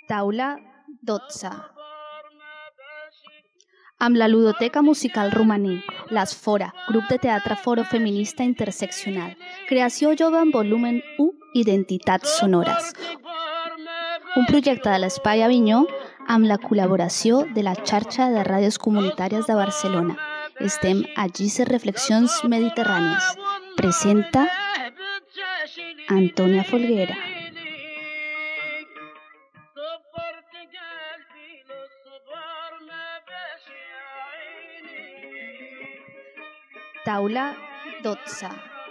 Taula 12. Amb la Ludoteca Musical Romaní, l'Esfora, grup de teatre foro feminista interseccional, creació jove en volumen 1, Identitats sonores. Un projecte de l'Espai Avinyó amb la col·laboració de la xarxa de ràdios comunitàries de Barcelona. Estem a Gícer Reflexions Mediterrànies. Presenta Antònia Folguera. Taula 12.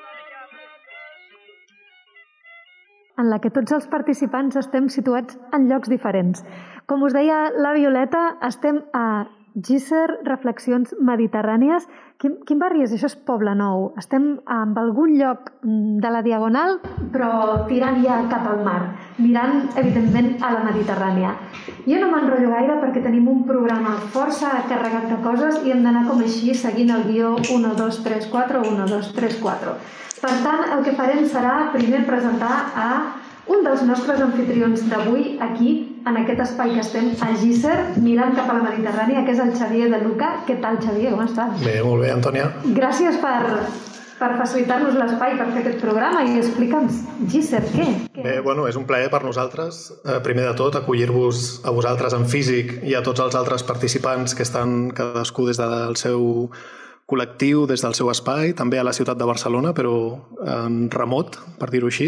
En la que tots els participants estem situats en llocs diferents. Com us deia la Violeta, estem a Gícer Reflexions Mediterrànies. Quin barri és? Això és Poblenou. Estem en algun lloc de la Diagonal, però tirant ja cap al mar, mirant, evidentment, a la Mediterrània. Jo no m'enrotllo gaire perquè tenim un programa força carregat de coses i hem d'anar com així, seguint el guió 1, 2, 3, 4, 1, 2, 3, 4. Per tant, el que farem serà primer presentar a un dels nostres anfitrions d'avui aquí, en aquest espai que estem a Gícer, mirant cap a la Mediterrània, que és el Xavier de Luca. Què tal, Xavier? Com estàs? Bé, molt bé, Antònia. Gràcies per facilitar-nos l'espai per fer aquest programa i explica'ns, Gícer, què? Bé, bueno, és un plaer per nosaltres, primer de tot, acollir-vos a vosaltres en físic i a tots els altres participants que estan cadascú des del seu col·lectiu, des del seu espai, també a la ciutat de Barcelona, però en remot, per dir-ho així,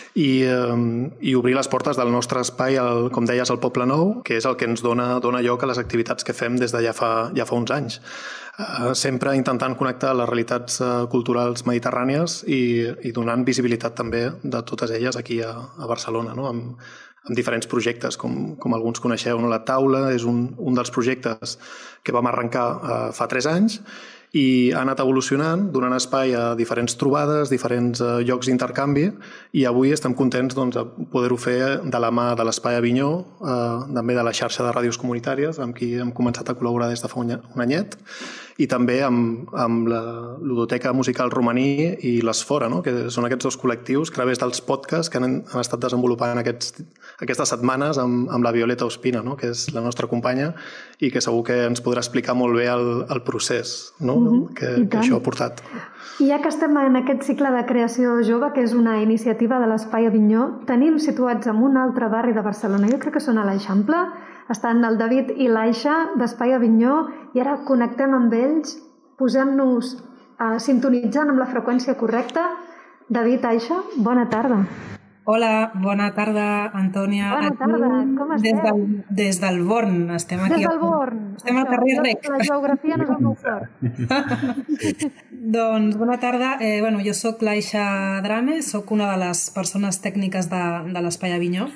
i obrir les portes del nostre espai, com deies, al Poblenou, que és el que ens dona lloc a les activitats que fem des de ja fa uns anys. Sempre intentant connectar les realitats culturals mediterrànies i donant visibilitat també de totes elles aquí a Barcelona, no? Amb diferents projectes, com alguns coneixeu. La Taula és un dels projectes que vam arrencar fa 3 anys i ha anat evolucionant, donant espai a diferents trobades, diferents llocs d'intercanvi, i avui estem contents de poder-ho fer de la mà de l'Espai Avinyó, també de la xarxa de ràdios comunitàries, amb qui hem començat a col·laborar des de fa un anyet, i també amb la Ludoteca Musical Romaní i l'Esfora, no? Que són aquests 2 col·lectius que a través dels podcasts que han estat desenvolupant aquestes setmanes amb la Violeta Ospina, no? Que és la nostra companya i que segur que ens podrà explicar molt bé el procés, no? Que això ha portat. I ja que estem en aquest cicle de creació jove, que és una iniciativa de l'Espai Avinyó, tenim situats en un altre barri de Barcelona, jo crec que són a l'Eixample, estan el David i l'Aixa d'Espai Avinyó, i ara connectem amb ells, posem-nos sintonitzant amb la freqüència correcta. David, Aixa, bona tarda. Hola, bona tarda, Antònia. Bona tarda, com esteu? Des del Born, estem aquí. Des del Born. Estem al carrer Rec. La geografia no és el meu fort. Doncs bona tarda. Jo soc l'Aixa Drame, soc una de les persones tècniques de l'Espai Avinyó.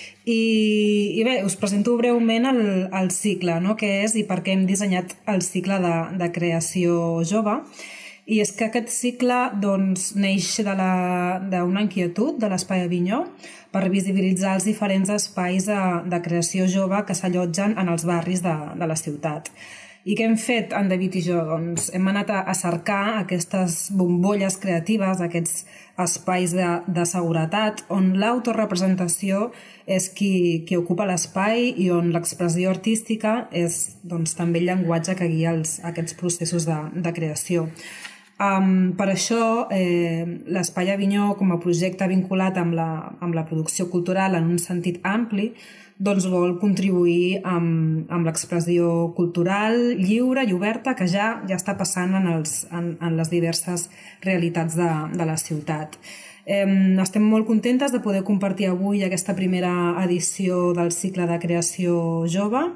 I bé, us presento breument el cicle, no? Què és i per què hem dissenyat el cicle de creació jove. I és que aquest cicle neix d'una inquietud de l'Espai Avinyó per visibilitzar els diferents espais de creació jove que s'allotgen en els barris de la ciutat. I què hem fet en David i jo? Hem anat a cercar aquestes bombolles creatives, aquests espais de seguretat, on l'autorepresentació és qui ocupa l'espai i on l'expressió artística és també el llenguatge que guia aquests processos de creació. Per això, l'Espai Avinyó, com a projecte vinculat amb la producció cultural en un sentit ampli, vol contribuir amb l'expressió cultural lliure i oberta que ja està passant en les diverses realitats de la ciutat. Estem molt contentes de poder compartir avui aquesta primera edició del cicle de creació jove.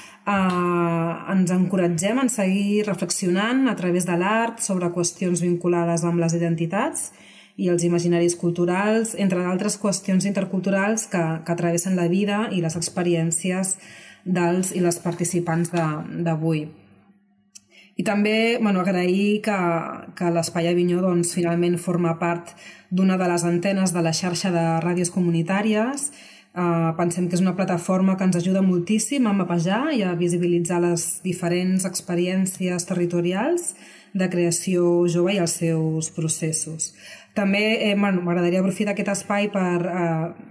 Ens encoratgem a seguir reflexionant a través de l'art sobre qüestions vinculades amb les identitats i els imaginaris culturals, entre d'altres qüestions interculturals que travessen la vida i les experiències dels i les participants d'avui. I també agrair que l'Espai Avinyó finalment forma part d'una de les antenes de la xarxa de ràdios comunitàries. Pensem que és una plataforma que ens ajuda moltíssim a mapejar i a visibilitzar les diferents experiències territorials de creació jove i els seus processos. També m'agradaria aprofitar aquest espai per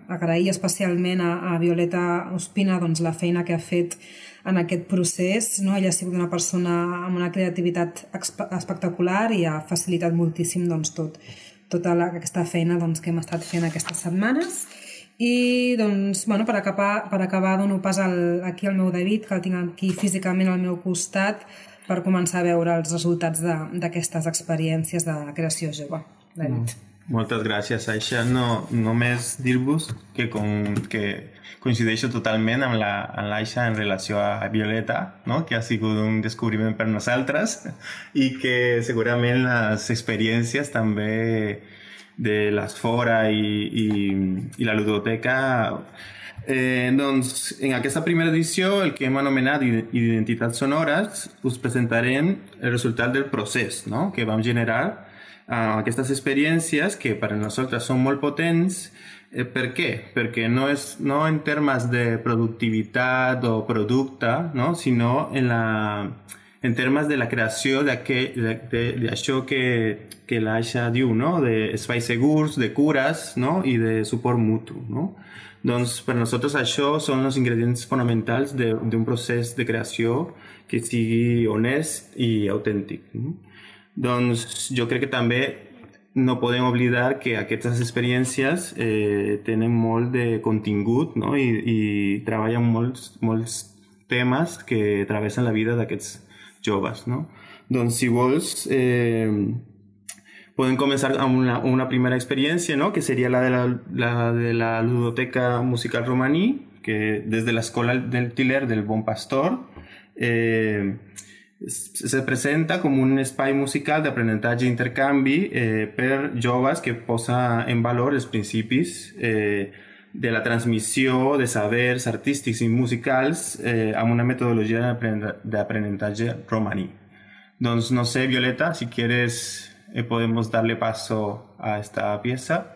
agrair especialment a Violeta Ospina doncs, la feina que ha fet en aquest procés. No? Ella ha sigut una persona amb una creativitat espectacular i ha facilitat moltíssim doncs, tota aquesta feina doncs, que hem estat fent aquestes setmanes. I doncs, bueno, per acabar dono pas aquí al meu David, que el tinc aquí físicament al meu costat, per començar a veure els resultats d'aquestes experiències de creació jove. David. Moltes gràcies, Aisha. Només dir-vos que coincideixo totalment amb l'Aisha en relació a Violeta, no? Que ha sigut un descobriment per nosaltres i que segurament les experiències també de l'Esfora i la ludoteca. Doncs, en aquesta primera edició, el que hem anomenat Identitats Sonores, us presentarem el resultat del procés, no? Que vam generar aquestes experiències que per a nosaltres són molt potents. Per què? Perquè no en termes de productivitat o producte, no? Sinó en termes de la creació d'això que l'Aisha diu, no? D'espais segurs, de cures, no? I de suport mutu, no? Doncs per nosaltres això són els ingredients fonamentals d'un procés de creació que sigui honest i autèntic, no? Doncs jo crec que també no podem oblidar que aquestes experiències tenen molt de contingut, no? I treballen molts temes que travessen la vida d'aquests joves, no? Doncs si vols podem començar amb una primera experiència, no? Que seria la de la ludoteca musical romaní, que des de l'escola del Tiller del Bon Pastor se presenta com un espai musical d'aprenentatge i intercanvi per joves que posa en valor els principis de la transmissió de sabers artístics i musicals amb una metodologia d'aprenentatge romaní. Doncs no sé, Violeta, si quieres podemos darle paso a esta pieza.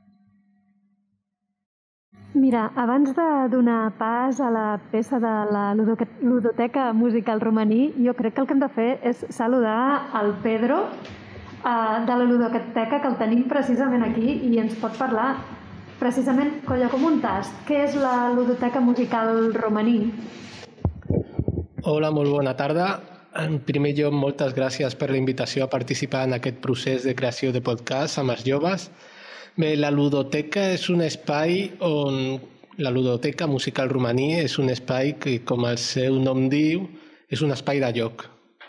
Mira, abans de donar pas a la peça de la ludoteca musical romaní, jo crec que el que hem de fer és saludar el Pedro de la ludoteca, que el tenim precisament aquí i ens pot parlar precisament, colla, com un tast. Què és la ludoteca musical romaní? Hola, molt bona tarda. En primer lloc, moltes gràcies per la invitació a participar en aquest procés de creació de podcast amb els joves. Bé, la ludoteca és un espai on... La ludoteca musical romaní és un espai que, com el seu nom diu, és un espai de joc.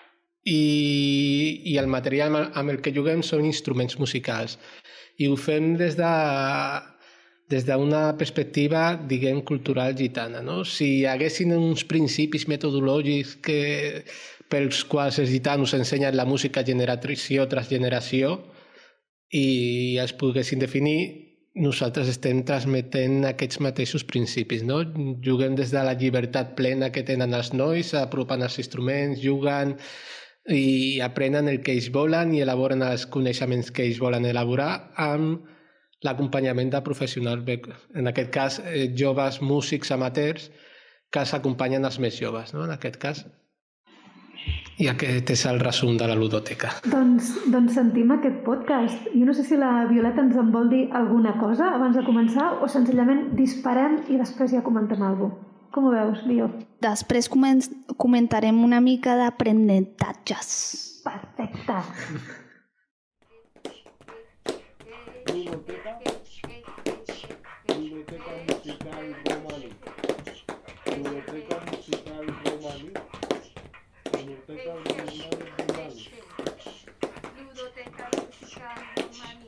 I el material amb el que juguem són instruments musicals. I ho fem des d'una perspectiva, diguem, cultural gitana, no? Si hi haguessin uns principis metodològics pels quals els gitanos ensenyen la música generació tras generació i es poguessin definir, nosaltres estem transmetent aquests mateixos principis, no? Juguem des de la llibertat plena que tenen els nois, apropen els instruments, juguen i aprenen el que ells volen i elaboren els coneixements que ells volen elaborar amb l'acompanyament de professionals, en aquest cas joves músics amateurs que s'acompanyen els més joves, no? En aquest cas. I aquest és el resum de la ludoteca. Doncs sentim aquest podcast. Jo no sé si la Violeta ens en vol dir alguna cosa abans de començar o senzillament disparem i després ja comentem alguna cosa. Com ho veus, Vio? Després comentarem una mica d'aprenentatges. Perfecte. Ludoteca musical romaní. Ludoteca musical romaní. Ludoteca musical romaní. Ludoteca musical romaní.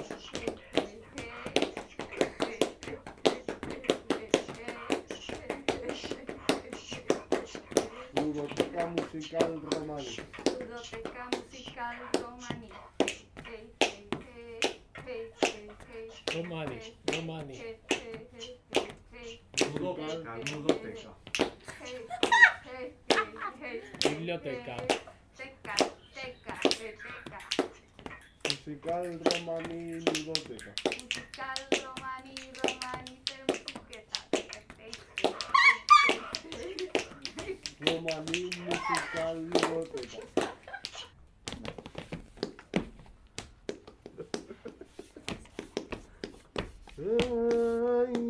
Ludoteca musical romaní. Ludoteca musical romaní. Romani. Ludoteca. Biblioteca. Musical romaní ludoteca. Musical romaní musiqueta. Romaní musical ludoteca. Ay,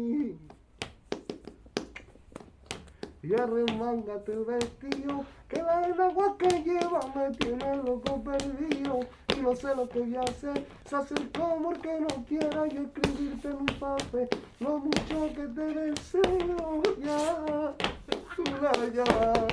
y arremángate el vestido, que la enagua que lleva me tiene loco perdido. Y no sé lo que voy a hacer, se acercó porque no quiera yo escribirte en un papel lo mucho que te deseo, ya, tú la ya.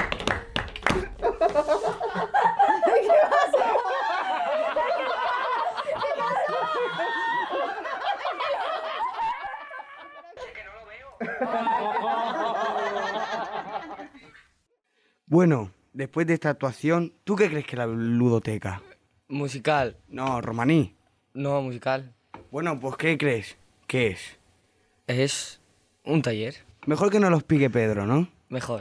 Bueno, después de esta actuación, ¿tú qué crees que es la ludoteca? Musical. No, romaní. No, musical. Bueno, pues ¿qué crees? ¿Qué es? Es un taller. Mejor que nos lo explique Pedro, ¿no? Mejor.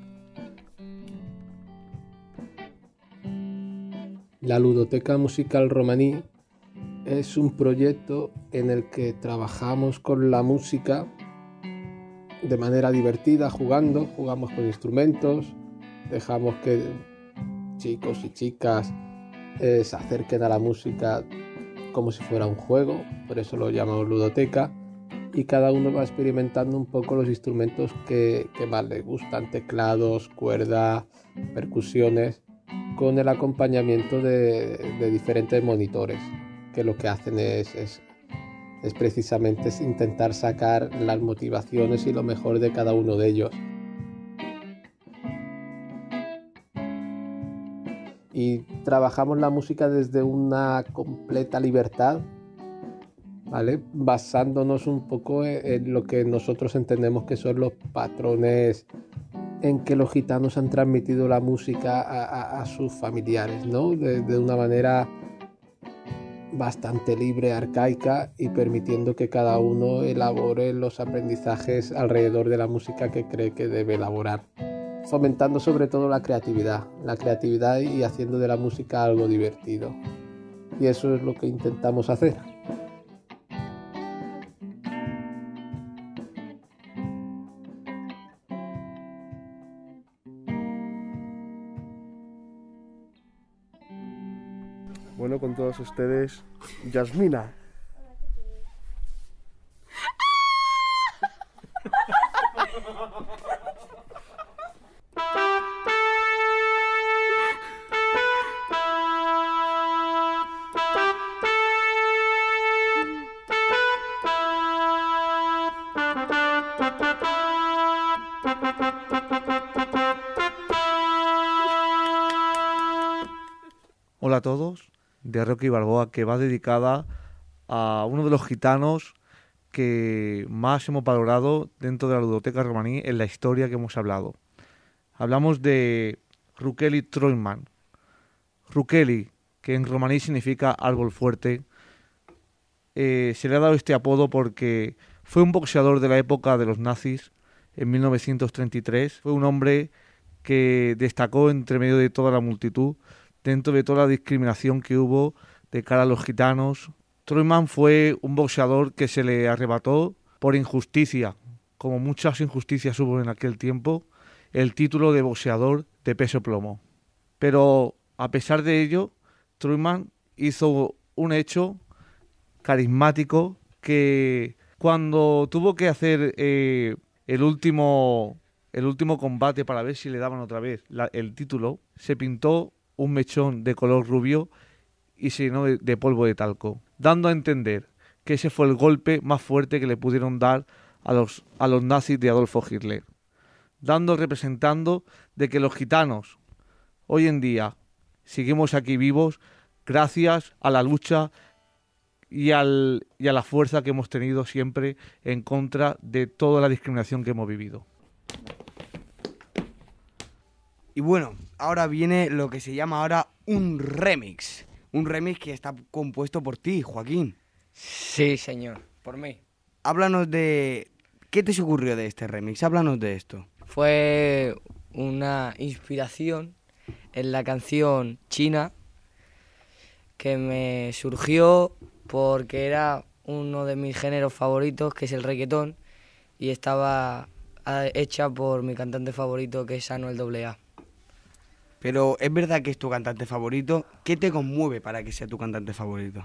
La Ludoteca Musical Romaní es un proyecto en el que trabajamos con la música de manera divertida, jugamos con instrumentos, dejamos que chicos y chicas se acerquen a la música como si fuera un juego, por eso lo llamamos ludoteca, y cada uno va experimentando un poco los instrumentos que más le gustan, teclados, cuerda, percusiones, con el acompañamiento de diferentes monitores, que lo que hacen es precisamente intentar sacar las motivaciones y lo mejor de cada uno de ellos. Y trabajamos la música desde una completa libertad, ¿vale? Basándonos un poco en lo que nosotros entendemos que son los patrones en que los gitanos han transmitido la música a sus familiares, ¿no? De una manera bastante libre, arcaica, y permitiendo que cada uno elabore los aprendizajes alrededor de la música que cree que debe elaborar, fomentando sobre todo la creatividad y haciendo de la música algo divertido. Y eso es lo que intentamos hacer. Bueno, con todos ustedes, Yasmina. Hola a todos, de Rocky Balboa, que va dedicada a uno de los gitanos que más hemos valorado dentro de la ludoteca romaní en la historia que hemos hablado. Hablamos de Rukeli Troiman. Rukeli, que en romaní significa árbol fuerte, se le ha dado este apodo porque fue un boxeador de la época de los nazis, en 1933. Fue un hombre que destacó entre medio de toda la multitud, dentro de toda la discriminación que hubo de cara a los gitanos. Troiman fue un boxeador que se le arrebató por injusticia, como muchas injusticias hubo en aquel tiempo, el título de boxeador de peso plomo. Pero a pesar de ello, Troiman hizo un hecho carismático que cuando tuvo que hacer el último combate para ver si le daban otra vez el título, se pintó un mechón de color rubio y se llenó de polvo de talco, dando a entender que ese fue el golpe más fuerte que le pudieron dar a los nazis de Adolfo Hitler, representando de que los gitanos hoy en día seguimos aquí vivos gracias a la lucha y a la fuerza que hemos tenido siempre en contra de toda la discriminación que hemos vivido. Y bueno, ahora viene lo que se llama ahora un remix. Un remix que está compuesto por ti, Joaquín. Sí, señor, por mí. Háblanos de... ¿Qué te ocurrió de este remix? Háblanos de esto. Fue una inspiración en la canción China que me surgió porque era uno de mis géneros favoritos, que es el reggaetón, y estaba hecha por mi cantante favorito, que es Anuel AA. Pero es verdad que es tu cantante favorito. ¿Qué te conmueve para que sea tu cantante favorito?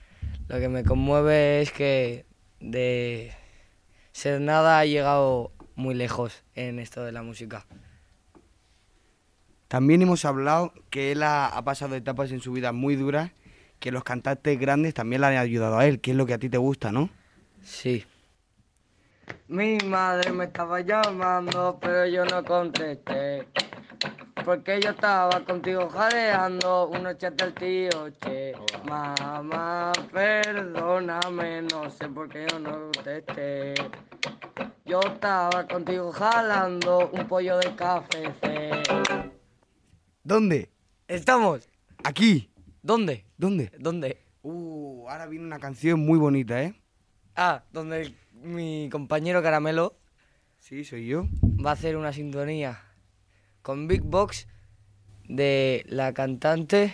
Lo que me conmueve es que de ser nada ha llegado muy lejos en esto de la música. También hemos hablado que él ha pasado etapas en su vida muy duras, que los cantantes grandes también le han ayudado a él, que es lo que a ti te gusta, ¿no? Sí. Mi madre me estaba llamando, pero yo no contesté. Porque yo estaba contigo jadeando, una chata al tío, che. Mamá, perdóname, no sé por qué yo no contesté. Yo estaba contigo jalando un pollo de KFC. ¿Dónde? ¿Estamos? Aquí. ¿Dónde? ¿Dónde? ¿Dónde? Ahora viene una canción muy bonita, ¿eh? Donde mi compañero Caramelo... Sí, soy yo. Va a hacer una sintonía con Big Box de la cantante...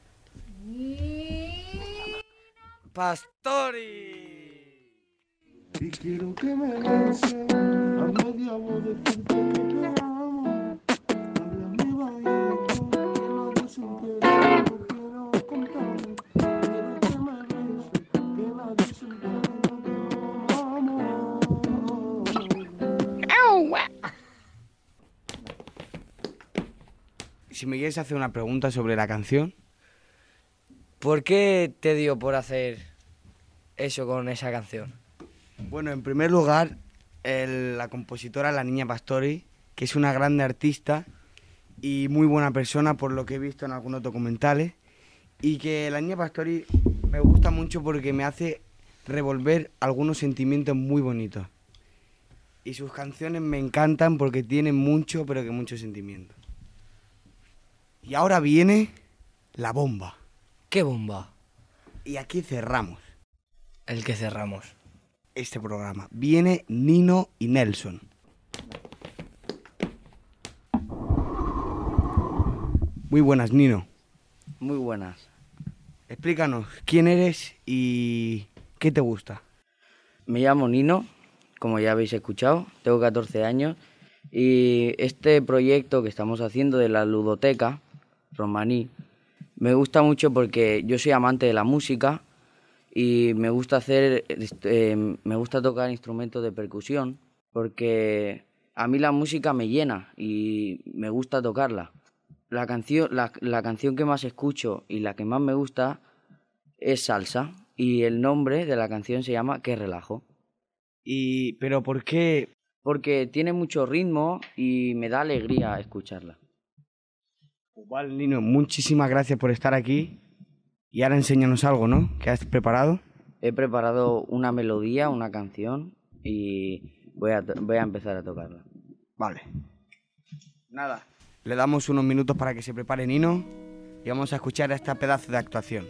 Pastori. Y quiero que me beses a media voz decirte que te amo. Háblame bajito, que lo desinteresa, no quiero contarme. Quiero que me beses, que la desinteresa, te amo. Si me quieres hacer una pregunta sobre la canción. ¿Por qué te dio por hacer eso con esa canción? Bueno, en primer lugar, la compositora, la niña Pastori, que es una grande artista y muy buena persona por lo que he visto en algunos documentales, y que la niña Pastori me gusta mucho porque me hace revolver algunos sentimientos muy bonitos. Y sus canciones me encantan porque tienen mucho, pero que mucho sentimiento. Y ahora viene la bomba. ¿Qué bomba? Y aquí cerramos. El que cerramos. Este programa. Viene Nino y Nelson. Muy buenas, Nino. Muy buenas. Explícanos quién eres y qué te gusta. Me llamo Nino, como ya habéis escuchado, tengo 14 años y este proyecto que estamos haciendo de la ludoteca romaní me gusta mucho porque yo soy amante de la música y me gusta tocar instrumentos de percusión porque a mí la música me llena y me gusta tocarla. La canción que más escucho y la que más me gusta es salsa y el nombre de la canción se llama Qué relajo. ¿Pero por qué? Porque tiene mucho ritmo y me da alegría escucharla. Vale, Nino, muchísimas gracias por estar aquí. Y ahora enséñanos algo, ¿no? ¿Qué has preparado? He preparado una melodía, una canción y voy a empezar a tocarla. Vale. Nada. Le damos unos minutos para que se prepare Nino y vamos a escuchar este pedazo de actuación.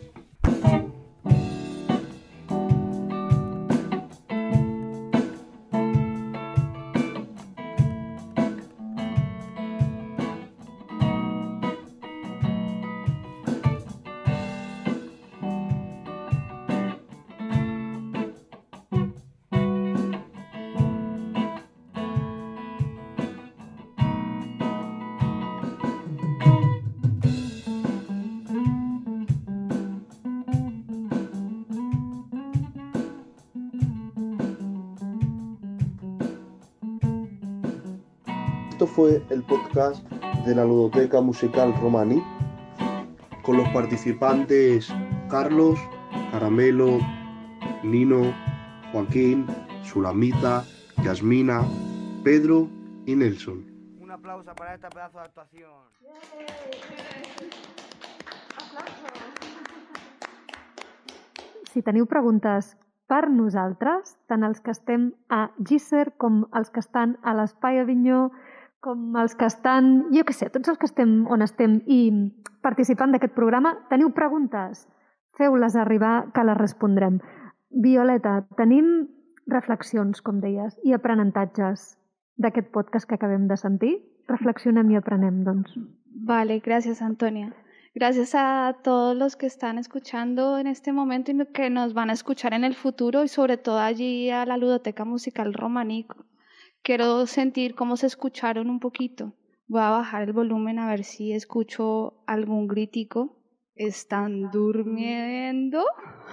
Esto fue el podcast de la Ludoteca Musical Romaní con los participantes Carlos, Caramelo, Nino, Joaquín, Sulamita, Yasmina, Pedro y Nelson. Un aplauso para este pedazo de actuación. Si teniu preguntes per nosaltres, tant els que estem a Gisser com els que estan a l'Espai Avinyó, com els que estan, jo què sé, tots els que estem on estem i participant d'aquest programa, teniu preguntes? Feu-les arribar que les respondrem. Violeta, tenim reflexions, com deies, i aprenentatges d'aquest podcast que acabem de sentir? Reflexionem i aprenem, doncs. Vale, gracias, Antonia. Gracias a todos los que están escuchando en este momento y que nos van a escuchar en el futuro y sobre todo allí a la Ludoteca Musical Romaní. Quiero sentir cómo se escucharon un poquito. Voy a bajar el volumen a ver si escucho algún gritico. ¿Están durmiendo?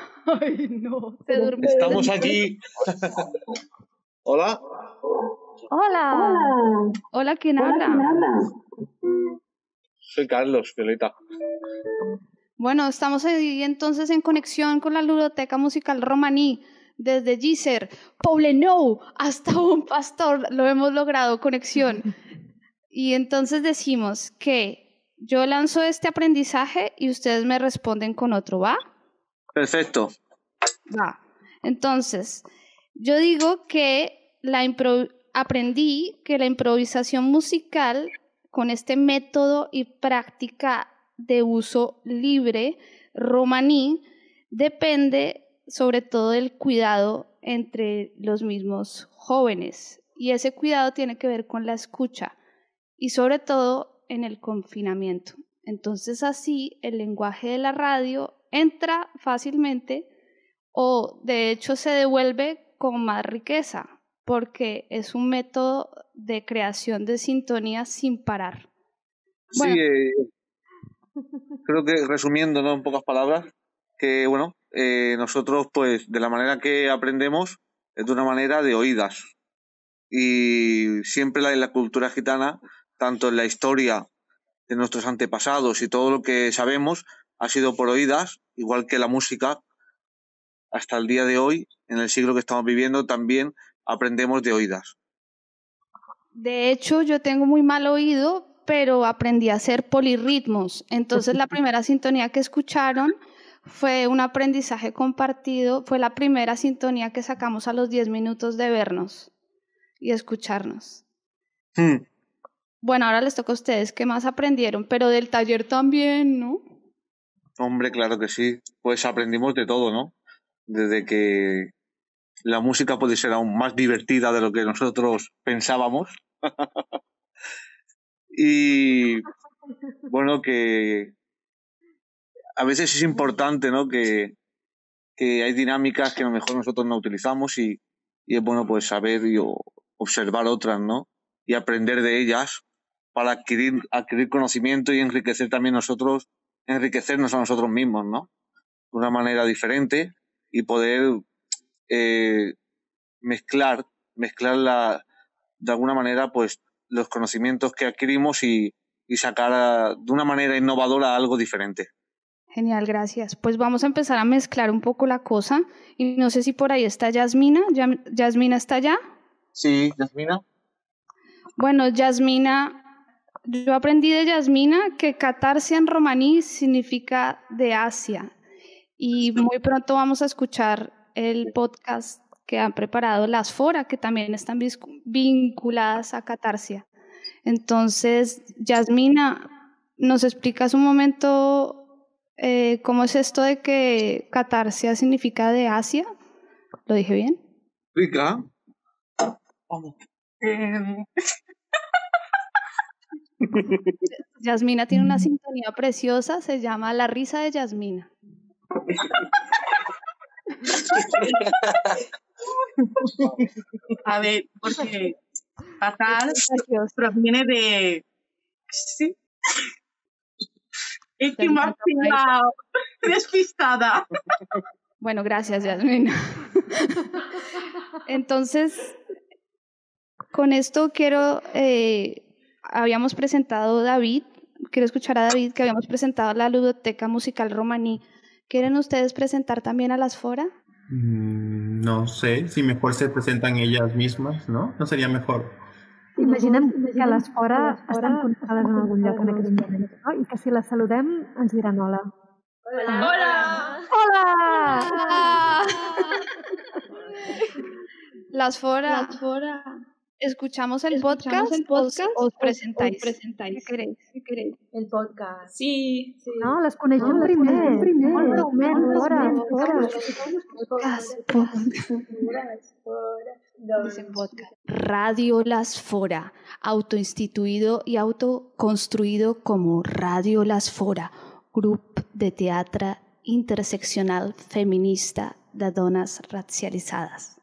Ay, no, se durmió. Estamos aquí. Hola. Hola. Hola, ¿quién habla? Soy Carlos, Violeta. Bueno, estamos ahí entonces en conexión con la Ludoteca Musical Romaní, desde Gízer, Poblenou, hasta un pastor, lo hemos logrado, conexión. Y entonces decimos que yo lanzo este aprendizaje y ustedes me responden con otro, ¿va? Perfecto. Va. Entonces, yo digo que aprendí que la improvisación musical con este método y práctica de uso libre romaní depende sobre todo del cuidado entre los mismos jóvenes. Y ese cuidado tiene que ver con la escucha y sobre todo en el confinamiento. Entonces así el lenguaje de la radio entra fácilmente o de hecho se devuelve con más riqueza porque es un método de creación de sintonías sin parar. Bueno. Sí, creo que resumiendo, ¿no? En pocas palabras, que bueno, nosotros pues de la manera que aprendemos es de una manera de oídas. Y siempre en la cultura gitana, tanto en la historia de nuestros antepasados y todo lo que sabemos, ha sido por oídas, igual que la música. Hasta el día de hoy, en el siglo que estamos viviendo, también aprendemos de oídas. De hecho, yo tengo muy mal oído, pero aprendí a hacer polirritmos. Entonces, la primera sintonía que escucharon fue un aprendizaje compartido, fue la primera sintonía que sacamos a los 10 minutos de vernos y escucharnos. Bueno, ahora les toca a ustedes qué más aprendieron, pero del taller también, ¿no? Hombre, claro que sí. Pues aprendimos de todo, ¿no? Desde que la música puede ser aún más divertida de lo que nosotros pensábamos. Y bueno, que a veces es importante, ¿no? Que hay dinámicas que a lo mejor nosotros no utilizamos y es bueno pues saber y observar otras, ¿no? Y aprender de ellas para adquirir conocimiento y enriquecer también enriquecernos a nosotros mismos, ¿no? De una manera diferente y poder mezclar de alguna manera pues los conocimientos que adquirimos y sacar de una manera innovadora algo diferente. Genial, gracias. Pues vamos a empezar a mezclar un poco la cosa y no sé si por ahí está Yasmina. ¿Yasmina está allá? Sí, Yasmina. Bueno, Yasmina, yo aprendí de Yasmina que catarsia en romaní significa de Asia y muy pronto vamos a escuchar el podcast que han preparado las Fora, que también están vinculadas a catarsia. Entonces, Yasmina, ¿nos explicas un momento cómo es esto de que catarsia significa de Asia? ¿Lo dije bien? Rica. Vamos. Yasmina tiene una sintonía preciosa, se llama La risa de Yasmina. A ver, porque fatal proviene de... Sí. Es que me has pillado despistada. Bueno, gracias, Yasmina. Entonces, con esto habíamos presentado a David, quiero escuchar a David, que habíamos presentado la Ludoteca Musical Romaní. ¿Quieren ustedes presentar también a las Fora? No sé, si mejor se presentan ellas mismas, ¿no? ¿No sería mejor? Imaginem que les Fora estan connectades en algun lloc en aquests moments, no? I que si les saludem ens diran hola. Hola! Hola! ¡Hola! Las Fora. ¿Escuchamos el podcast o os presentáis? ¿Qué queréis? El podcast. Sí. No, les coneixem primer. Podcast. Radio Las Fora, autoinstituido y autoconstruido como Radio Las Fora, grup de teatre interseccional feminista de dones racialitzades.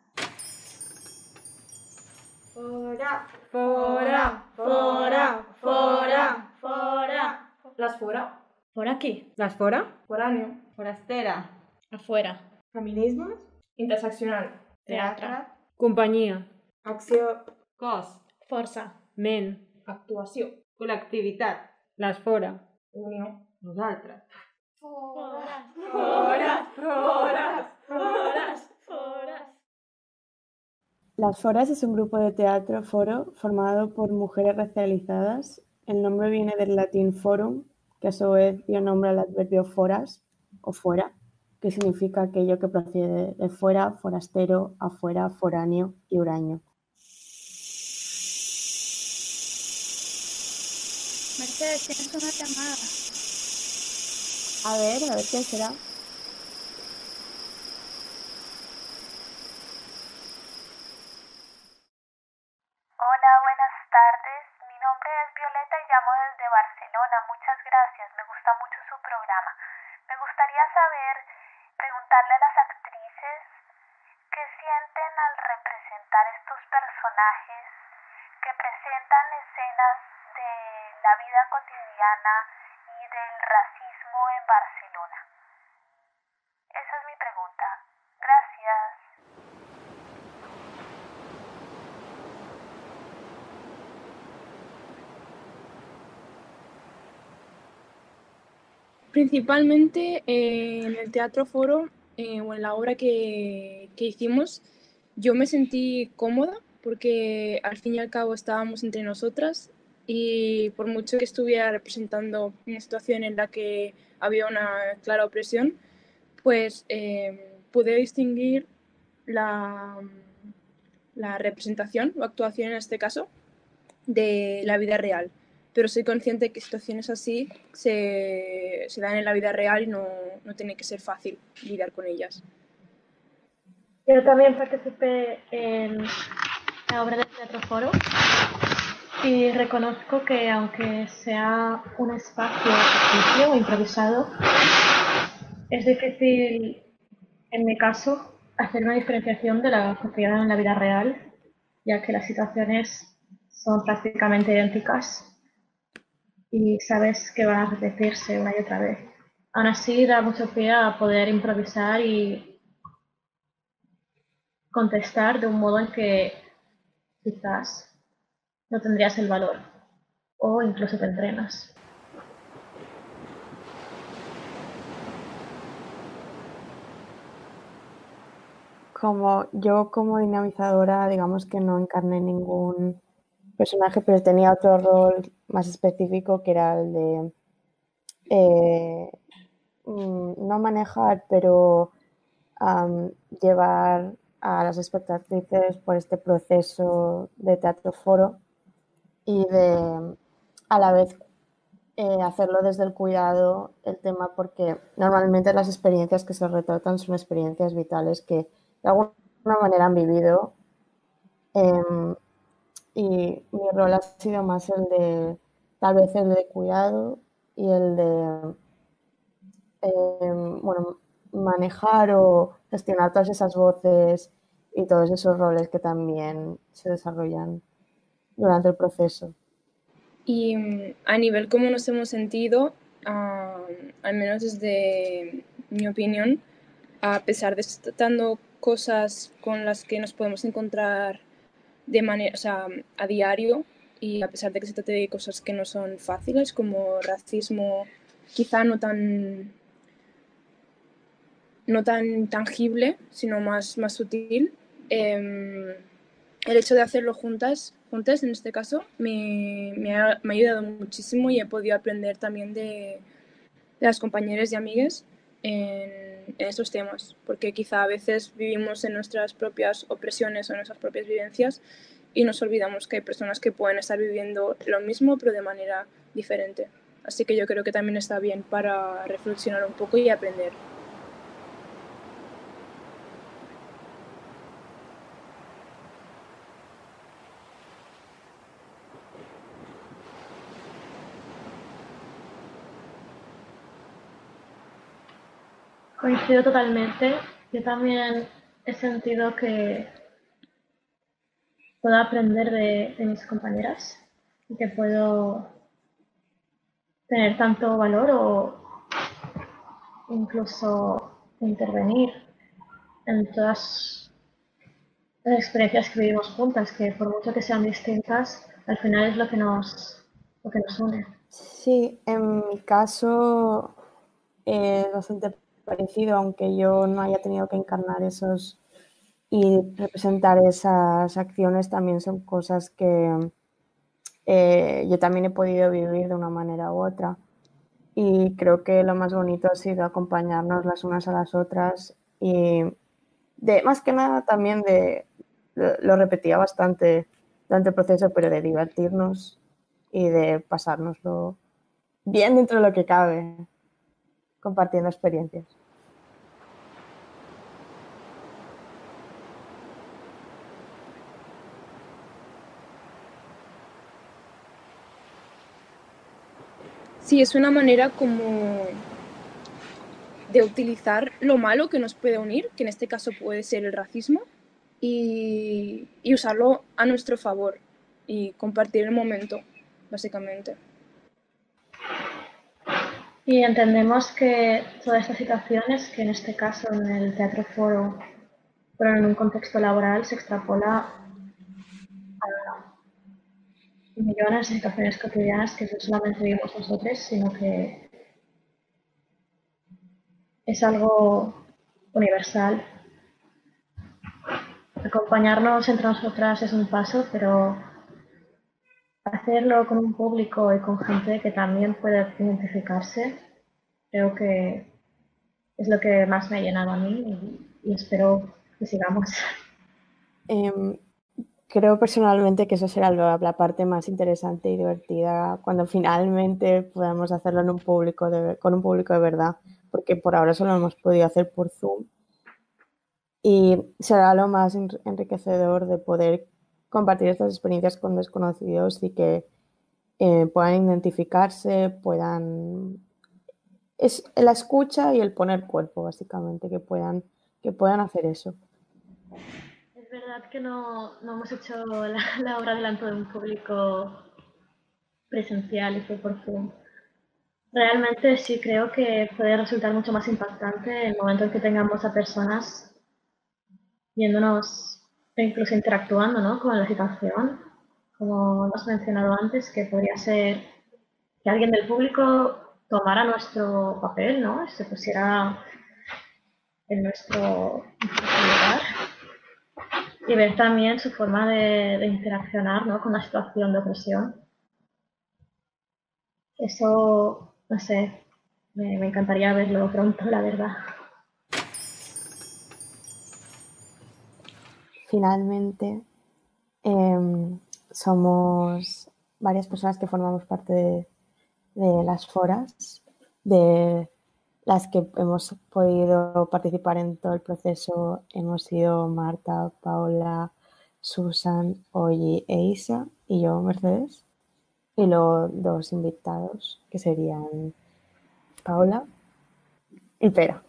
Fora. Las Fora. ¿Fora qué? Las Fora. Foráneo. Forastera. Afuera. Feminismes. Interseccional. Teatre. Companyia. Acció. Cos. Força. Ment. Actuació. Col·lectivitat. L'esfora. Unió. Nosaltres. Foras, foras, foras, foras, foras. Las Foras es un grupo de teatro foro formado por mujeres racializadas. El nombre viene del latín forum, que a su vez dio nombre al adverbio foras o fuera, que significa aquello que procede de fuera, forastero, afuera, foráneo y huraño. Mercedes, tienes una llamada. A ver quién será. Hola, buenas tardes. Mi nombre es Violeta y llamo desde Barcelona. Muchas gracias. Me gusta mucho su programa. Me gustaría saber, preguntarle a las actrices qué sienten al representar estos personajes que presentan escenas de la vida cotidiana y del racismo en Barcelona. Esa es mi pregunta. Gracias. Principalmente en el Teatro Foro o en la obra que hicimos, yo me sentí cómoda porque al fin y al cabo estábamos entre nosotras y por mucho que estuviera representando una situación en la que había una clara opresión, pues pude distinguir la representación o actuación en este caso de la vida real. Pero soy consciente que situaciones así se dan en la vida real y no tiene que ser fácil lidiar con ellas. Yo también participé en la obra del Teatro Foro y reconozco que aunque sea un espacio ficticio o improvisado, es difícil, en mi caso, hacer una diferenciación de la cotidiana en la vida real, ya que las situaciones son prácticamente idénticas y sabes que van a repetirse una y otra vez. Aún así, da mucho pie a poder improvisar y contestar de un modo en que quizás no tendrías el valor o incluso te entrenas. Como dinamizadora, digamos que no encarné ningún personaje, pero tenía otro rol más específico que era el de no manejar, pero llevar a las espectatrices por este proceso de teatro foro y de a la vez hacerlo desde el cuidado, el tema, porque normalmente las experiencias que se retratan son experiencias vitales que de alguna manera han vivido. Y mi rol ha sido más el de, tal vez el de cuidado y el de manejar o gestionar todas esas voces y todos esos roles que también se desarrollan durante el proceso. Y a nivel cómo nos hemos sentido, al menos desde mi opinión, a pesar de estar tratando cosas con las que nos podemos encontrar de manera, a diario, y a pesar de que se trate de cosas que no son fáciles, como racismo quizá no tan tangible, sino más sutil, el hecho de hacerlo juntas en este caso, me ha ayudado muchísimo y he podido aprender también de las compañeras y amigas en estos temas, porque quizá a veces vivimos en nuestras propias opresiones o en nuestras propias vivencias y nos olvidamos que hay personas que pueden estar viviendo lo mismo pero de manera diferente. Así que yo creo que también está bien para reflexionar un poco y aprender. Coincido totalmente. Yo también he sentido que puedo aprender de mis compañeras y que puedo tener tanto valor o incluso intervenir en todas las experiencias que vivimos juntas, que por mucho que sean distintas, al final es lo que nos une. Sí, en mi caso es bastante parecido, aunque yo no haya tenido que encarnar esos y representar esas acciones, también son cosas que yo también he podido vivir de una manera u otra. Y creo que lo más bonito ha sido acompañarnos las unas a las otras y más que nada también lo repetía bastante durante el proceso, pero de divertirnos y de pasárnoslo bien dentro de lo que cabe, compartiendo experiencias. Sí, es una manera como de utilizar lo malo que nos puede unir, que en este caso puede ser el racismo, y usarlo a nuestro favor y compartir el momento, básicamente. Y entendemos que todas estas situaciones, que en este caso en el Teatro Foro, pero en un contexto laboral, se extrapola a millones de situaciones cotidianas que no solamente vivimos nosotros, sino que es algo universal. Acompañarnos entre nosotras es un paso, pero hacerlo con un público y con gente que también pueda identificarse, creo que es lo que más me ha llenado a mí y espero que sigamos. Creo personalmente que eso será la parte más interesante y divertida cuando finalmente podamos hacerlo con un público de verdad, porque por ahora solo lo hemos podido hacer por Zoom. Y será lo más enriquecedor de poder compartir estas experiencias con desconocidos y que puedan identificarse, es la escucha y el poner cuerpo, básicamente, que puedan hacer eso. Es verdad que no hemos hecho la obra delante de un público presencial y fue por Zoom. Realmente sí creo que puede resultar mucho más impactante el momento en que tengamos a personas viéndonos e incluso interactuando, ¿no?, con la situación. Como hemos mencionado antes, que podría ser que alguien del público tomara nuestro papel, ¿no?, se pusiera en nuestro lugar. Y ver también su forma de interaccionar, ¿no?, con la situación de opresión. Eso, no sé, me encantaría verlo pronto, la verdad. Finalmente, somos varias personas que formamos parte de las foras, de las que hemos podido participar en todo el proceso. Hemos sido Marta, Paula, Susan, Oyi e Isa, y yo, Mercedes, y luego dos invitados que serían Paula y Pera.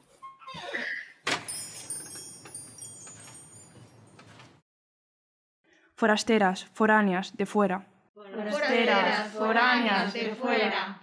Forasteras, foráneas, de fuera. Forasteras, foráneas, de fuera.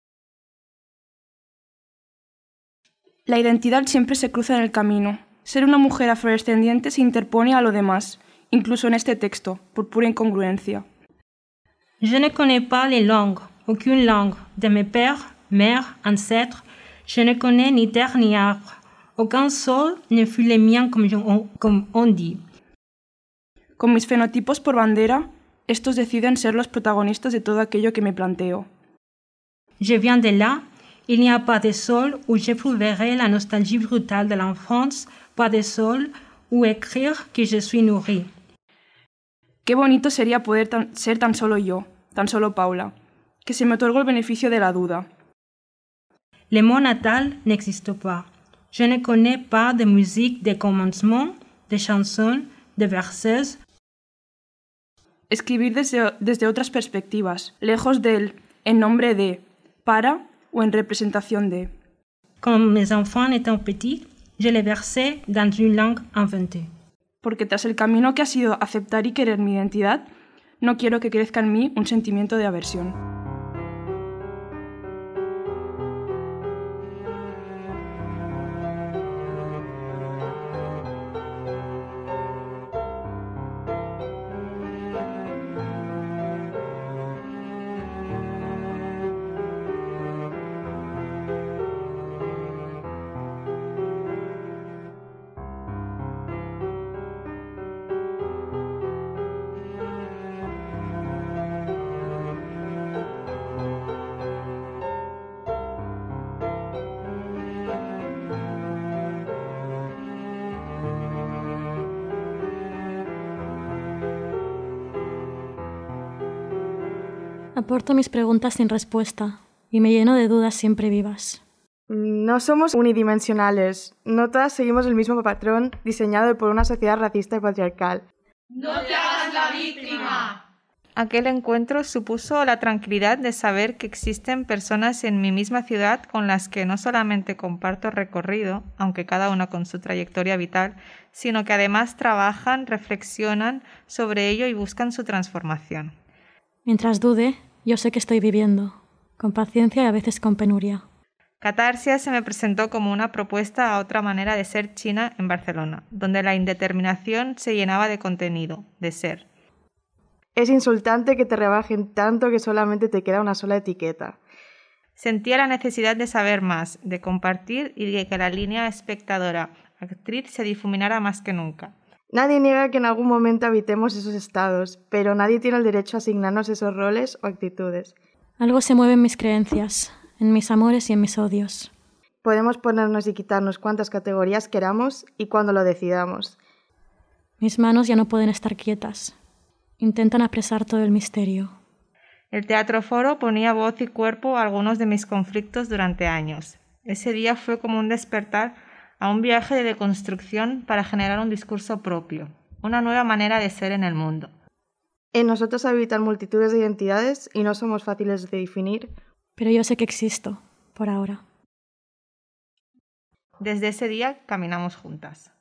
La identidad siempre se cruza en el camino. Ser una mujer afrodescendiente se interpone a lo demás, incluso en este texto, por pura incongruencia. Je ne connais pas les langues, aucune langue. De mes pères, mères, ancêtres, je ne connais ni terre ni arbre. Aucun sol ne fut le mien comme on dit. Con mis fenotipos por bandera, estos deciden ser los protagonistas de todo aquello que me planteo. Je viens de là, il n'y a pas de sol où j'éprouverai la nostalgie brutale de l'enfance, pas de sol où écrire que je suis nourrie. Qué bonito sería poder ser tan solo yo, tan solo Paula, que se me otorgó el beneficio de la duda. Le mot natal n'existe pas. Je ne connais pas de musique de commencement, de chansons, de versets. Escribir desde otras perspectivas, lejos del en nombre de, para o en representación de. Quand mes enfants étaient petits, je les versais dans une langue inventée. Porque tras el camino que ha sido aceptar y querer mi identidad, no quiero que crezca en mí un sentimiento de aversión. Aporto mis preguntas sin respuesta y me lleno de dudas siempre vivas. No somos unidimensionales. No todas seguimos el mismo patrón diseñado por una sociedad racista y patriarcal. ¡No te hagas la víctima! Aquel encuentro supuso la tranquilidad de saber que existen personas en mi misma ciudad con las que no solamente comparto recorrido, aunque cada una con su trayectoria vital, sino que además trabajan, reflexionan sobre ello y buscan su transformación. Mientras dude, yo sé que estoy viviendo, con paciencia y a veces con penuria. Catarsia se me presentó como una propuesta a otra manera de ser china en Barcelona, donde la indeterminación se llenaba de contenido, de ser. Es insultante que te rebajen tanto que solamente te queda una sola etiqueta. Sentía la necesidad de saber más, de compartir y de que la línea espectadora-actriz se difuminara más que nunca. Nadie niega que en algún momento habitemos esos estados, pero nadie tiene el derecho a asignarnos esos roles o actitudes. Algo se mueve en mis creencias, en mis amores y en mis odios. Podemos ponernos y quitarnos cuantas categorías queramos y cuando lo decidamos. Mis manos ya no pueden estar quietas. Intentan apresar todo el misterio. El Teatro Foro ponía voz y cuerpo a algunos de mis conflictos durante años. Ese día fue como un despertar a un viaje de deconstrucción para generar un discurso propio, una nueva manera de ser en el mundo. En nosotros habitan multitudes de identidades y no somos fáciles de definir. Pero yo sé que existo, por ahora. Desde ese día caminamos juntas.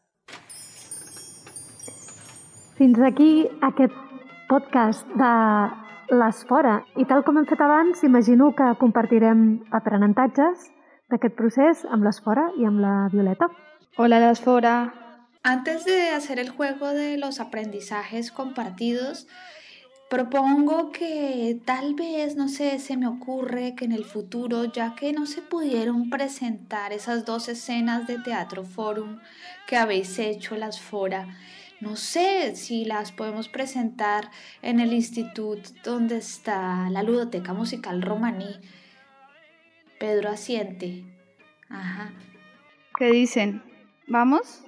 Fins aquí aquest podcast de l'Esfora. I tal com hem fet abans, imagino que compartirem aprenentatges d'aquest procés amb l'Esfora i amb la Violeta. Hola, l'Esfora. Antes de hacer el juego de los aprendizajes compartidos, propongo que tal vez, no sé, se me ocurre que en el futuro, ya que no se pudieron presentar esas 2 escenas de Teatro Forum que habéis hecho en las Fora, no sé si las podemos presentar en el instituto donde está la Ludoteca Musical Romaní. Pedro asiente. Ajá. ¿Qué dicen? ¿Vamos?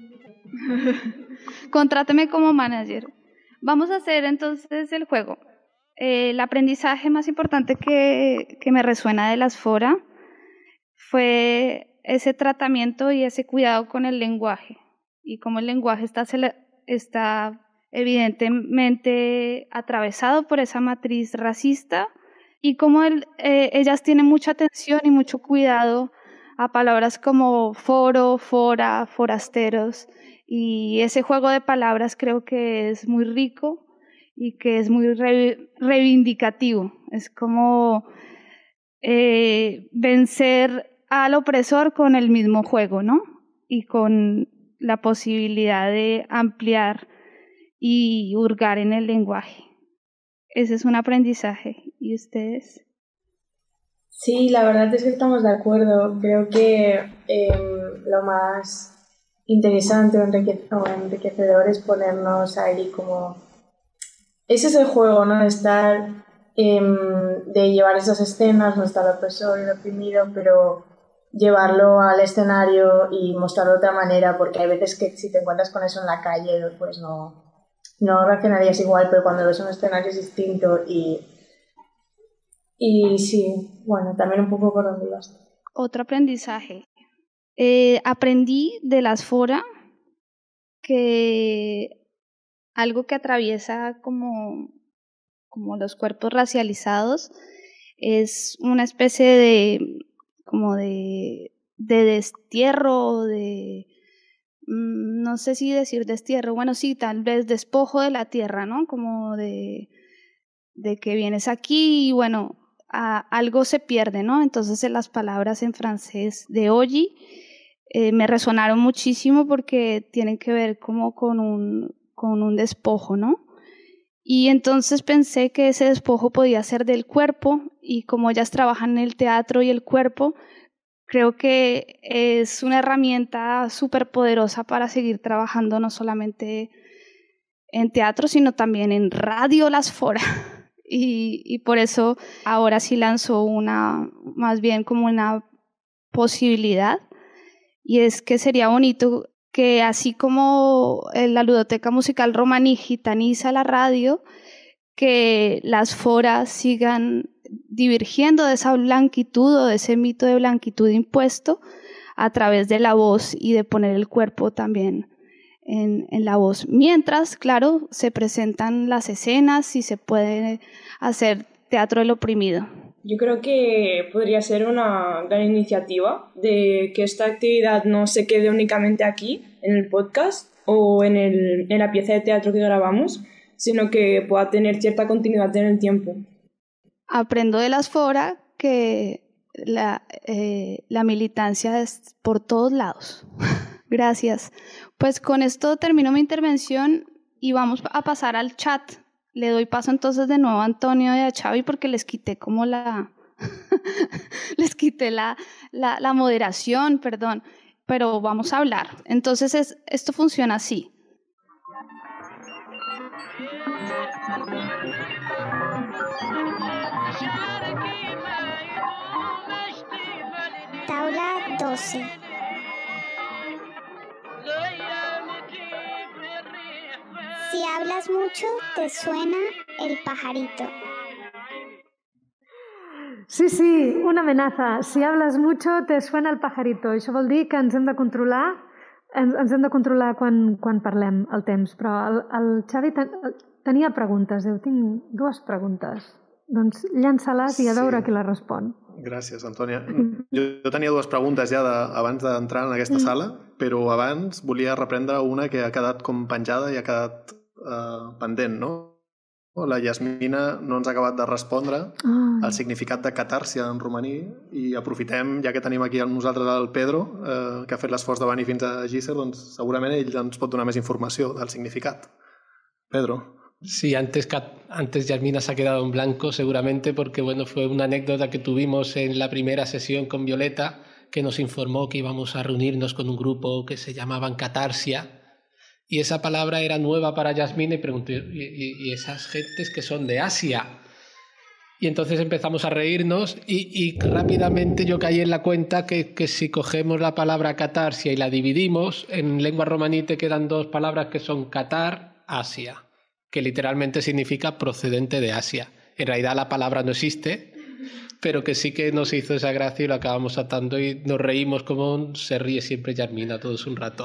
Contráteme como manager. Vamos a hacer entonces el juego. El aprendizaje más importante que me resuena de las Fora fue ese tratamiento y ese cuidado con el lenguaje. Y cómo el lenguaje está evidentemente atravesado por esa matriz racista y cómo ellas tienen mucha atención y mucho cuidado a palabras como foro, fora, forasteros. Y ese juego de palabras creo que es muy rico y que es muy reivindicativo. Es como vencer al opresor con el mismo juego, ¿no? Y con la posibilidad de ampliar y hurgar en el lenguaje. Ese es un aprendizaje. ¿Y ustedes? Sí, la verdad es que estamos de acuerdo. Creo que lo más interesante o enriquecedor es ponernos ahí como... Ese es el juego, ¿no? De estar, de llevar esas escenas, no estar opresor y oprimido, pero llevarlo al escenario y mostrarlo de otra manera, porque hay veces que si te encuentras con eso en la calle, pues no reaccionarías igual, pero cuando ves un escenario es distinto y sí, bueno, también un poco por donde ibas. Otro aprendizaje. Aprendí de las Fora que algo que atraviesa como los cuerpos racializados es una especie de destierro, no sé si decir destierro, bueno, sí, tal vez despojo de la tierra, ¿no? Como de que vienes aquí y bueno, algo se pierde, ¿no? Entonces las palabras en francés de Oji me resonaron muchísimo porque tienen que ver como con un despojo, ¿no? Y entonces pensé que ese despojo podía ser del cuerpo y como ellas trabajan en el teatro y el cuerpo, creo que es una herramienta súper poderosa para seguir trabajando no solamente en teatro, sino también en radio Las Fora. Y por eso ahora sí lanzó más bien como una posibilidad, y es que sería bonito que así como la Ludoteca Musical Romaní gitaniza la radio, que las foras sigan divergiendo de esa blanquitud o de ese mito de blanquitud impuesto a través de la voz y de poner el cuerpo también en la voz. Mientras, claro, se presentan las escenas y se puede hacer teatro del oprimido. Yo creo que podría ser una gran iniciativa de que esta actividad no se quede únicamente aquí, en el podcast o en la pieza de teatro que grabamos, sino que pueda tener cierta continuidad en el tiempo. Aprendo de las foras que la militancia es por todos lados. Gracias. Pues con esto termino mi intervención y vamos a pasar al chat. Le doy paso entonces de nuevo a Antonio y a Xavi porque les quité como les quité la moderación, perdón, pero vamos a hablar. Entonces esto funciona así. Taula 12. Si hablas mucho, te suena el pajarito. Sí, una amenaça. Si hablas mucho, te suena el pajarito. Això vol dir que ens hem de controlar quan parlem el temps. Però el Xavi tenia preguntes. Diu, tinc 2 preguntes. Doncs llança-les i a veure qui les respon. Gràcies, Antònia. Jo tenia 2 preguntes ja abans d'entrar en aquesta sala, però abans volia reprendre una que ha quedat com penjada i ha quedat pendent, no? La Yasmina no ens ha acabat de respondre el significat de catàrsia en romaní i aprofitem, ja que tenim aquí amb nosaltres el Pedro, que ha fet l'esforç de venir fins a Gisser, doncs segurament ell ens pot donar més informació del significat. Pedro. Sí, antes Yasmina se ha quedado en blanco seguramente porque fue una anécdota que tuvimos en la primera sesión con Violeta, que nos informó que íbamos a reunirnos con un grupo que se llamaban Catarsia, y esa palabra era nueva para Yasmina y preguntó, ¿y esas gentes que son de Asia? Y entonces empezamos a reírnos y rápidamente yo caí en la cuenta que si cogemos la palabra catarsia y la dividimos, en lengua romaní te quedan 2 palabras que son catar, Asia, que literalmente significa procedente de Asia. En realidad la palabra no existe, pero que sí que nos hizo esa gracia y lo acabamos atando y nos reímos como se ríe siempre Yasmina todos un rato.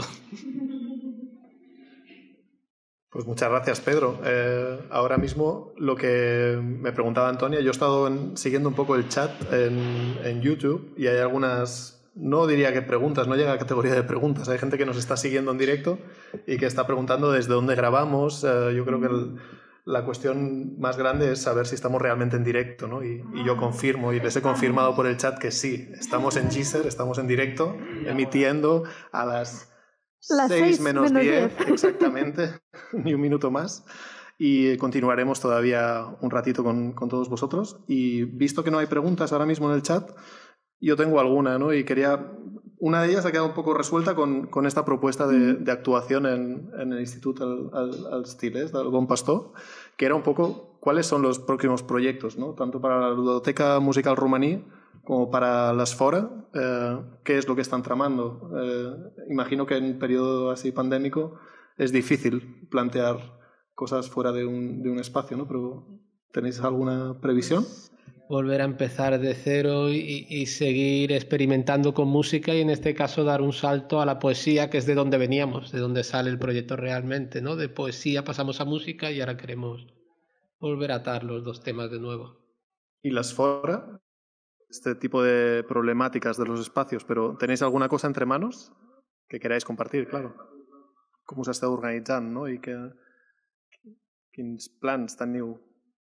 Pues muchas gracias, Pedro. Ahora mismo lo que me preguntaba Antonia, yo he estado siguiendo un poco el chat en YouTube y hay algunas, no diría que preguntas, no llega a categoría de preguntas, hay gente que nos está siguiendo en directo y que está preguntando desde dónde grabamos. Yo creo que la cuestión más grande es saber si estamos realmente en directo, ¿no? Y yo confirmo y les he confirmado por el chat que sí, estamos en Gisser, estamos en directo, emitiendo a las 6 menos 10, exactamente, ni un minuto más. Y continuaremos todavía un ratito con todos vosotros. Y visto que no hay preguntas ahora mismo en el chat, yo tengo alguna, ¿no? Y una de ellas ha quedado un poco resuelta con esta propuesta de actuación en el Instituto als Til·lers del Bon Pastor, que era un poco cuáles son los próximos proyectos, ¿no? Tanto para la Ludoteca Musical Romaní como para las Fora, ¿qué es lo que están tramando? Imagino que en un periodo así pandémico es difícil plantear cosas fuera de un espacio, ¿no? Pero ¿tenéis alguna previsión? Volver a empezar de cero y seguir experimentando con música y en este caso dar un salto a la poesía, que es de donde veníamos, de donde sale el proyecto realmente, ¿no? De poesía pasamos a música y ahora queremos volver a atar los 2 temas de nuevo. ¿Y las Fora? Este tipo de problemáticas de los espacios, pero ¿tenéis alguna cosa entre manos que queráis compartir, claro? Com us esteu organitzant, no? I quins plans teniu?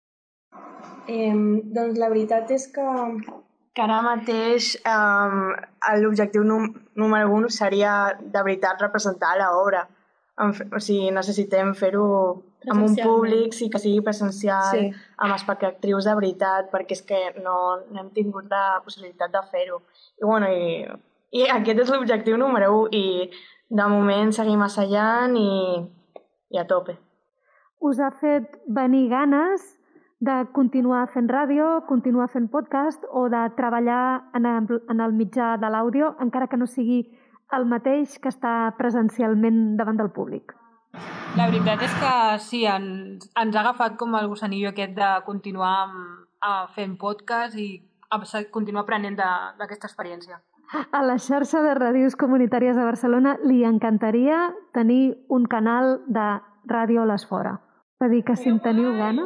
Doncs la veritat és que ara mateix l'objectiu número 1 seria de veritat representar l'obra. O sigui, necessitem fer-ho amb un públic, sí que sigui presencial, amb espectactrius de veritat, perquè és que no hem tingut la possibilitat de fer-ho. I aquest és l'objectiu número 1 i de moment seguim assajant i a tope. Us ha fet venir ganes de continuar fent ràdio, continuar fent podcast o de treballar en el mitjà de l'àudio, encara que no sigui el mateix que està presencialment davant del públic? La veritat és que sí, ens ha agafat com el gossanillo aquest de continuar fent podcast i continuar aprenent d'aquesta experiència. A la xarxa de ràdios comunitàries de Barcelona li encantaria tenir un canal de ràdio a l'Esfora. És a dir, que si en teniu gana...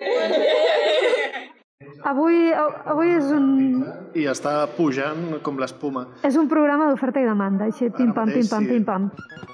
Avui és un... I està pujant com l'espuma. És un programa d'oferta i demanda, així, pim-pam, pim-pam, pim-pam.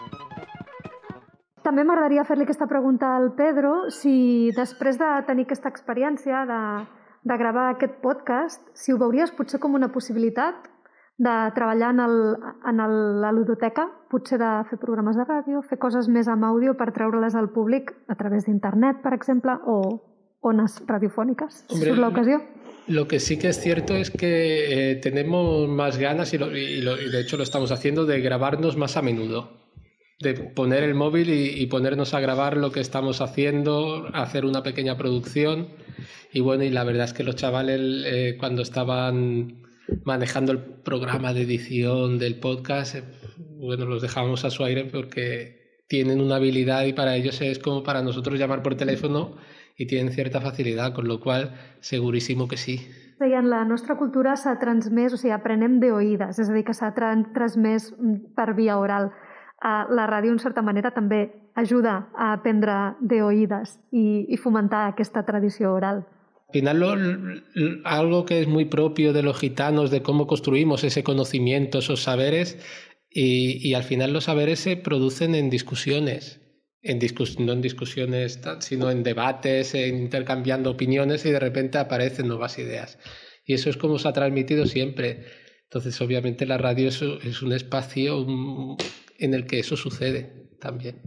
També m'agradaria fer-li aquesta pregunta al Pedro, si després de tenir aquesta experiència de gravar aquest podcast, si ho veuries potser com una possibilitat de treballar en la ludoteca, potser de fer programes de ràdio, fer coses més amb àudio per treure-les al públic a través d'internet, per exemple, o ones radiofónicas, si es la ocasión. Lo que sí que es cierto es que tenemos más ganas, y de hecho lo estamos haciendo, de grabarnos más a menudo. De poner el móvil y ponernos a grabar lo que estamos haciendo, hacer una pequeña producción. Y bueno, y la verdad es que los chavales cuando estaban manejando el programa de edición del podcast, bueno, los dejábamos a su aire porque tienen una habilidad y para ellos es como para nosotros llamar por teléfono y tienen cierta facilidad, con lo cual segurísimo que sí. En la nostra cultura s'ha transmès, o sigui, aprenem d'oïdes, és a dir, que s'ha transmès per via oral. La ràdio, en certa manera, també ajuda a aprendre d'oïdes i fomentar aquesta tradició oral. Al final, algo que es muy propio de los gitanos, de cómo construimos ese conocimiento, esos saberes, y al final los saberes se producen en discusiones, no en discusiones, sino en debates, en intercambiando opiniones, y de repente aparecen nuevas ideas. Y eso es como se ha transmitido siempre. Entonces, obviamente, la radio es un espacio en el que eso sucede también.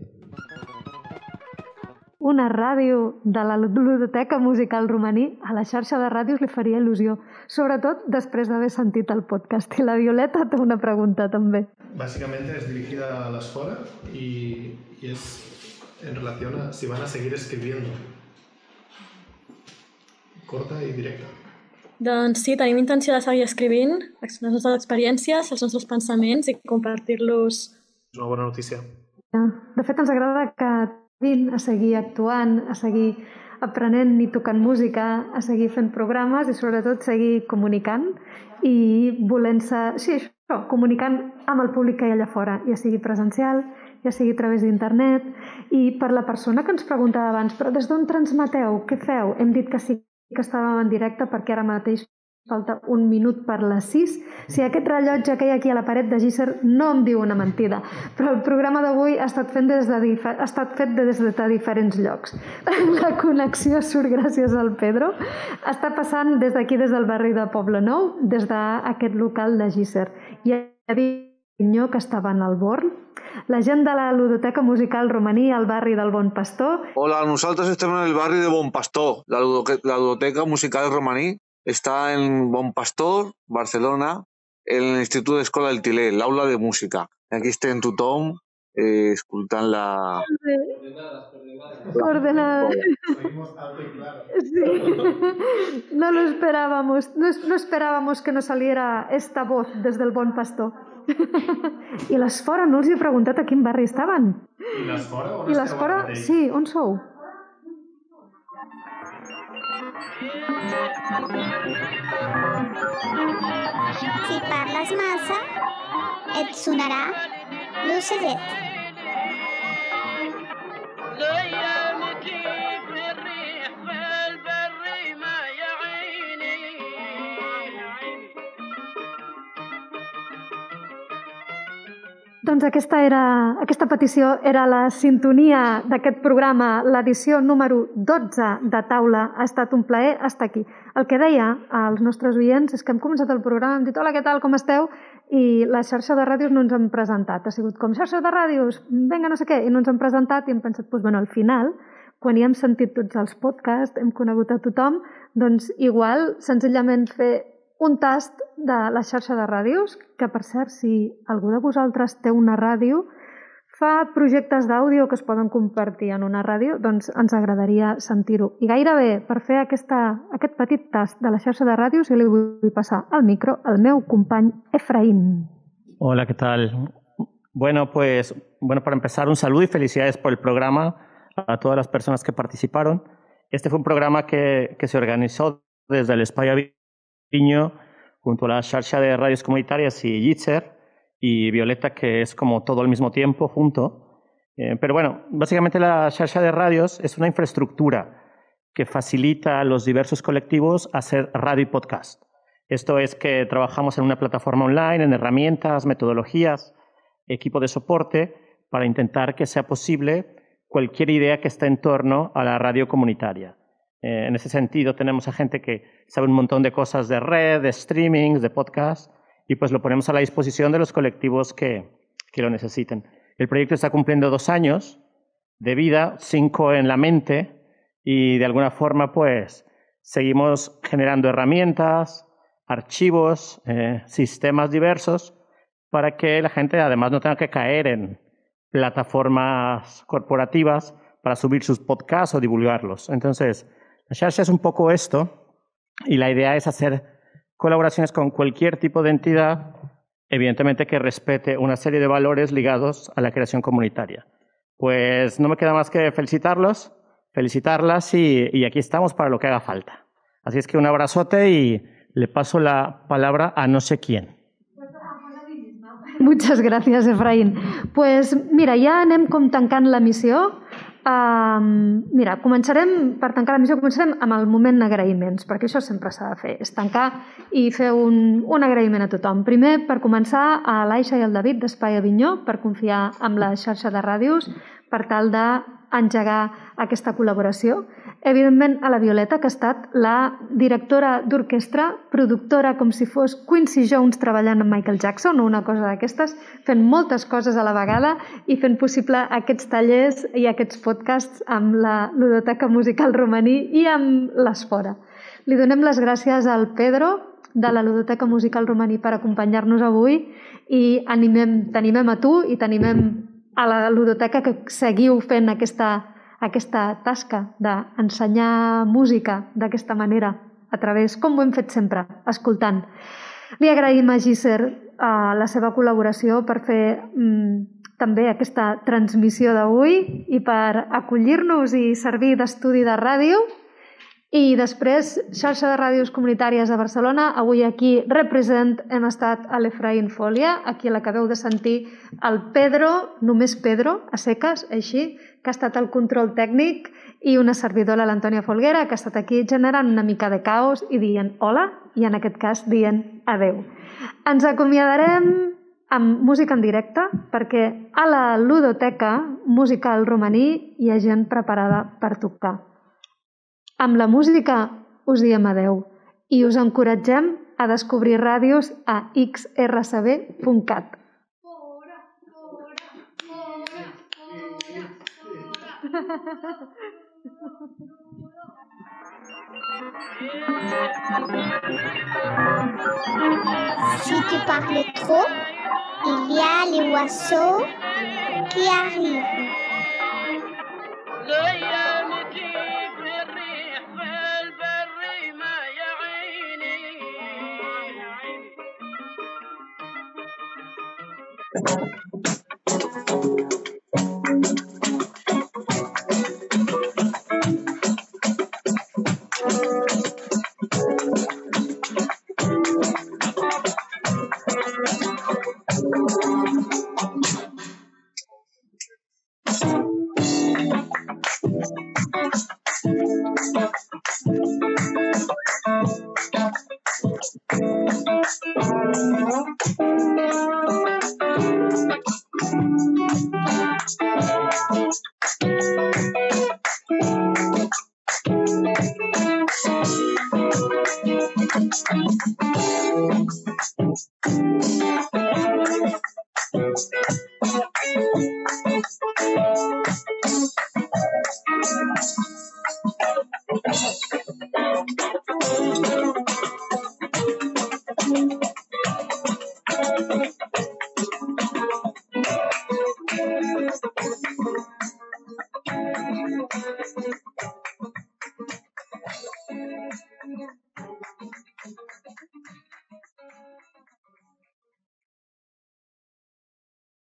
Una ràdio de la Ludoteca Musical Romaní a la xarxa de ràdios li faria il·lusió, sobretot després d'haver sentit el podcast. I la Violeta té una pregunta també. Básicamente es dirigida a l'Esfora y es en relación a si van a seguir escribiendo. Corta i directa. Doncs sí, tenim intenció de seguir escrivint les nostres experiències, els nostres pensaments i compartir-los. És una bona notícia. De fet, ens agrada que a seguir actuant, a seguir aprenent i tocant música, a seguir fent programes i sobretot seguir comunicant i volent-se, sí, això, comunicant amb el públic que hi ha allà fora, ja sigui presencial, ja sigui a través d'internet. I per la persona que ens preguntava abans, però des d'on transmeteu? Què feu? Hem dit que sí que estàvem en directe perquè ara mateix falta 1 minut per les 6. Si aquest rellotge que hi ha aquí a la paret de Gisser no em diu una mentida, però el programa d'avui ha estat fet des de diferents llocs. La connexió surt gràcies al Pedro. Està passant des d'aquí, des del barri de Poblenou, des d'aquest local de Gisser. Hi havia que estava en el Born, la gent de la Ludoteca Musical Romaní al barri del Bon Pastor. Hola, nosaltres estem en el barri de Bon Pastor. La Ludoteca Musical Romaní está en Bon Pastor, Barcelona, en el Institut d'Escola del Tiler, l'aula de música. Aquí estem tothom escoltant la... Coordenadas. Sí. No lo esperábamos. No esperábamos que nos saliera esta voz desde el Bon Pastor. I l'Esfora, no els he preguntat a quin barri estaven. I l'Esfora on esteu ara mateix? Sí, on sou? Si parles massa, et sonarà l'ocellet. Doncs aquesta petició era la sintonia d'aquest programa, l'edició número 12 de Taula. Ha estat un plaer estar aquí. El que deia als nostres oients és que hem començat el programa, hem dit hola, què tal, com esteu? I la xarxa de ràdios no ens han presentat. Ha sigut com xarxa de ràdios, vinga, no sé què, i no ens han presentat i hem pensat, doncs, bueno, al final, quan hi hem sentit tots els podcasts, hem conegut a tothom, doncs igual, senzillament fer un tast de la xarxa de ràdios, que per cert, si algú de vosaltres té una ràdio, fa projectes d'àudio que es poden compartir en una ràdio, doncs ens agradaria sentir-ho. I gairebé, per fer aquest petit tast de la xarxa de ràdios, jo li vull passar el micro al meu company Efraín. Hola, ¿qué tal? Bueno, pues bueno, para empezar, un saludo y felicidades por el programa a todas las personas que participaron. Este fue un programa que se organizó desde el Espai Aviño junto a la xarxa de radios comunitarias y Gitzer y Violeta, que es como todo al mismo tiempo junto. Pero bueno, básicamente la xarxa de radios es una infraestructura que facilita a los diversos colectivos hacer radio y podcast. Esto es que trabajamos en una plataforma online, en herramientas, metodologías, equipo de soporte, para intentar que sea posible cualquier idea que esté en torno a la radio comunitaria. En ese sentido, tenemos a gente que sabe un montón de cosas de red, de streamings, de podcast, y pues lo ponemos a la disposición de los colectivos que lo necesiten. El proyecto está cumpliendo 2 años de vida, 5 en la mente, y de alguna forma pues seguimos generando herramientas, archivos, sistemas diversos para que la gente además no tenga que caer en plataformas corporativas para subir sus podcasts o divulgarlos. Entonces, la xarxa es un poco esto y la idea es hacer colaboraciones con cualquier tipo de entidad, evidentemente que respete una serie de valores ligados a la creación comunitaria. Pues no me queda más que felicitarlas y aquí estamos para lo que haga falta. Así es que un abrazote y le paso la palabra a no sé quién. Muchas gràcies, Efraín. Pues mira, ja anem com tancant la missió. Mira, per tancar la missió començarem amb el moment d'agraïments, perquè això sempre s'ha de fer, és tancar i fer un agraïment a tothom. Primer, per començar, a l'Aixa i al David d'Espai Avinyó, per confiar en la xarxa de ràdios, per tal d'engegar aquesta col·laboració. Evidentment, a la Violeta, que ha estat la directora d'orquestra, productora, com si fos Quincy Jones treballant amb Michael Jackson o una cosa d'aquestes, fent moltes coses a la vegada i fent possible aquests tallers i aquests podcasts amb la Ludoteca Musical Romaní i amb l'Esfora. Li donem les gràcies al Pedro de la Ludoteca Musical Romaní per acompanyar-nos avui i t'animem a tu i t'animem a la Ludoteca que seguiu fent aquesta tasca d'ensenyar música d'aquesta manera, a través, com ho hem fet sempre, escoltant. Li agraïm a Gitzer la seva col·laboració per fer també aquesta transmissió d'avui i per acollir-nos i servir d'estudi de ràdio. I després, xarxa de ràdios comunitàries a Barcelona. Avui aquí, represent, hem estat a l'Efraín Folia, aquí l'acabeu de sentir, el Pedro, només Pedro, a seques, així, que ha estat el control tècnic, i una servidora, l'Antònia Folguera, que ha estat aquí generant una mica de caos i dient hola, i en aquest cas dient adeu. Ens acomiadarem amb música en directe, perquè a la Ludoteca Musical Romaní hi ha gent preparada per tocar. Amb la música us diem adeu i us encoratgem a descobrir ràdios a xrcb.cat. Si tu parles trop, il y a les oiseaux qui arrivent.